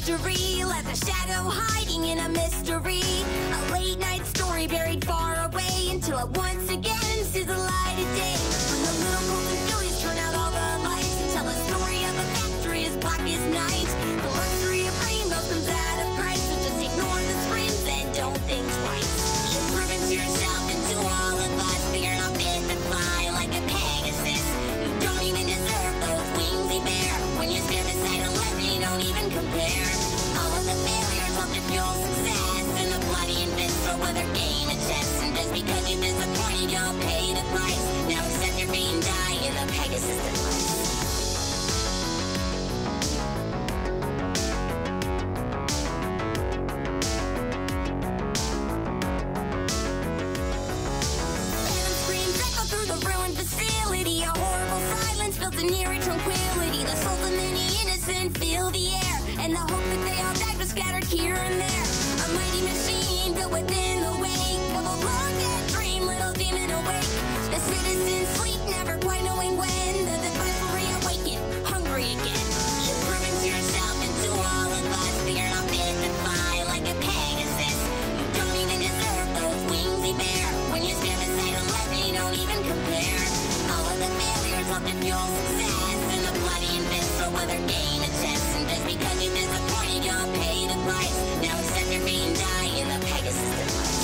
history left a shadow hiding in a mystery. A late night story buried far away until it once again sees the light of day. When the little golden fillies turn out all the lights and tell a story of a factory as black as night. The luxury of rainbows comes out of Christ, so just ignore the screams and don't think twice. You're proving to yourself and to all of us that you're not fit to fly like a Pegasus. You don't even deserve those wings you bear. When you stand beside a legend, you don't even compare. All of the failures help to fuel success, and the bloody and visceral weather game of chess. And just because you're disappointed, you'll pay the price. Now accept your fate and die in the Pegasus device. Facility, a horrible silence fills the near tranquility. The souls of many innocent fill the air, and the hope that they all died was scattered here and there. A mighty machine built within the wake of a long dead dream, little demon awake. The citizens sleep, never quite knowing when the device will reawaken, hungry again. You're proving to yourself and to all of us that you're not fit to fly like a Pegasus. You don't even deserve those wings you bear. When you stand beside a legend, you don't even compare. All of the failures help to fuel success, and the bloody and visceral weather game of chess. And just because you're disappointed, you'll pay the price. Now accept your fate and die in the Pegasus device.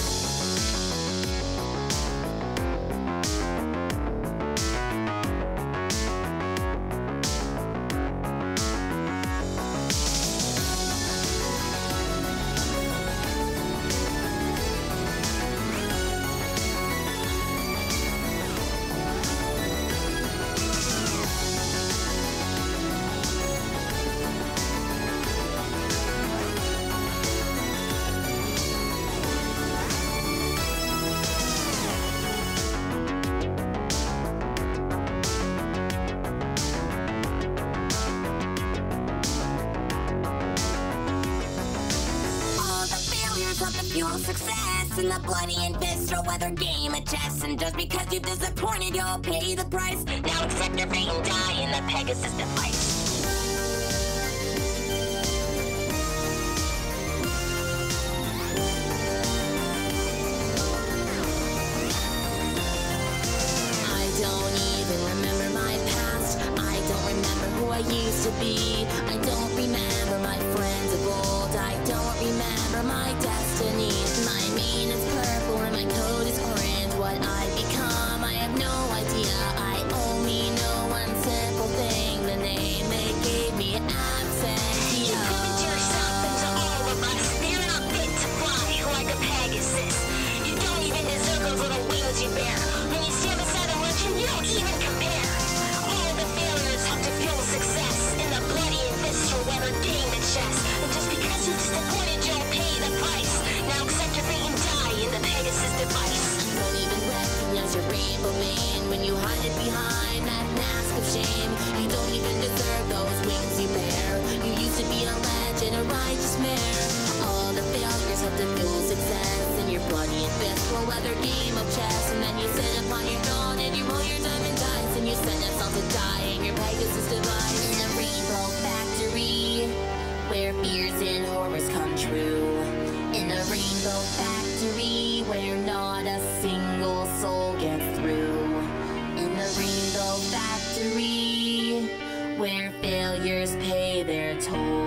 Fuel success in the bloody and visceral weather game of chess. And just because you've disappointed, you'll pay the price. Now accept your fate and die in the Pegasus device. I don't even remember my past. I don't remember who I used to be. I don't remember my friends of old. I don't remember my destiny. My mane is purple and my coat is orange. What I become, I have no idea. I only know one simple thing. The name they gave me, absentia. You prove it to yourself and to all of us that you're not fit to fly like a Pegasus. You don't even deserve those little wings you bear. When you stand beside a legend, you don't even compare. All the failures help to fuel success in the bloody and visceral weather game of chess. And just because you're disappointed, you'll pay the price. Now accept your fate and die in the Pegasus device. You don't even recognize your rainbow mane when you hide it behind that mask of shame. You don't even deserve those wings you bear. You used to be a legend, a righteous mare. All the failures help to fuel success in your bloody and visceral weather game of chess. And then you sit upon your throne and you roll your diamond dice, and you send yourself to die in your Pegasus device. In a rainbow factory where fears and horrors come true. In a rainbow factory where not a single soul gets through. In a rainbow factory where failures pay their toll.